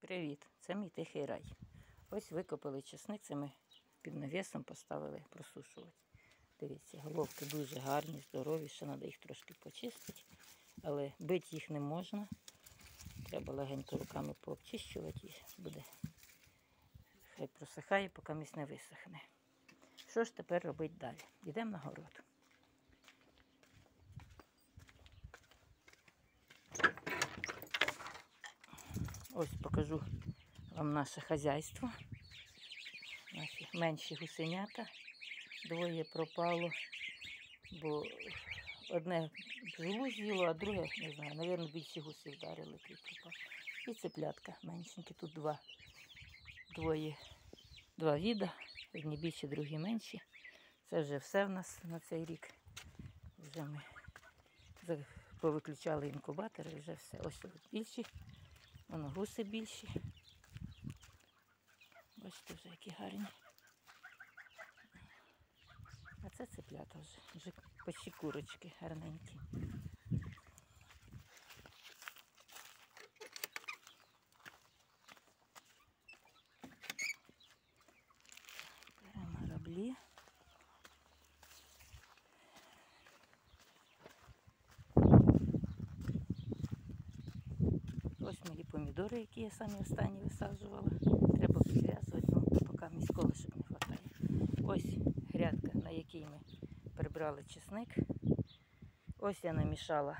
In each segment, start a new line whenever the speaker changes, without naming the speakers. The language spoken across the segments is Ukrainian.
Привіт! Це мій тихий рай. Ось викопали чесник, це ми під навісом поставили просушувати. Дивіться, головки дуже гарні, здорові, ще треба їх трошки почистити, але бити їх не можна. Треба легенько руками пообчищувати і буде. Хай просихає, поки місь не висохне. Що ж тепер робити далі? Йдемо на город. Ось покажу вам наше хазяйство. Наші менші гусенята. Двоє пропало, бо одне бджолу з'їло, а друге, не знаю, мабуть, більше гуси вдарили, той пропав. І цеплятка меншенькі, тут два віда, одні більші, другі менші. Це вже все в нас на цей рік. Вже ми повиключали інкубатори, вже все. Ось тут більші, воно гуси більші. Бачите, вже які гарні. А це цеплята вже почти курочки гарненькі. Беремо граблі. Ось мої помідори, які я самі останні висаджувала. Треба підв'язувати, поки місь колишок не вистачає. Ось грядка, на якій ми прибрали чесник. Ось я намішала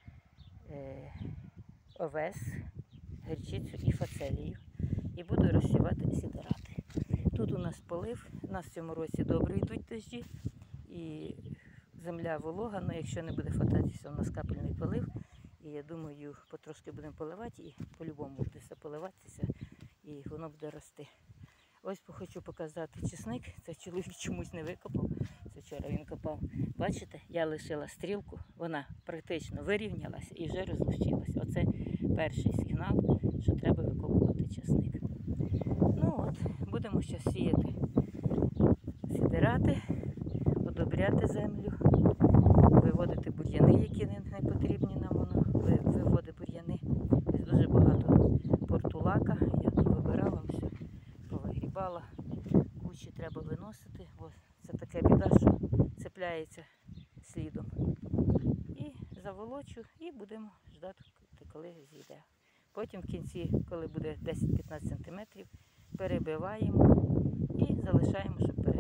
овес, гірчицю і фацелію. І буду розсівати сідорати. Тут у нас полив, у нас в цьому році добре йдуть дощі. І земля волога, але якщо не буде фататися, у нас капельний полив. І я думаю, потрошки будемо поливати і по-любому буде все поливатися і воно буде рости. Ось хочу показати чесник. Це чоловік чомусь не викопав. Це вчора він копав. Бачите, я лишила стрілку, вона практично вирівнялася і вже розлучилася. Оце перший сигнал, що треба викопувати чесник. Ну от, будемо зараз сіяти сідирати, одобряти землю, виводити бур'яни, які не потрібні нам, воно виводить бур'яни. Ось дуже багато портулака, я тут вибирала все, повигрібала, кучі треба виносити, бо це така біда, що цепляється слідом. І заволочу, і будемо ждати, коли зійде. Потім в кінці, коли буде 10-15 см, перебиваємо і залишаємо, щоб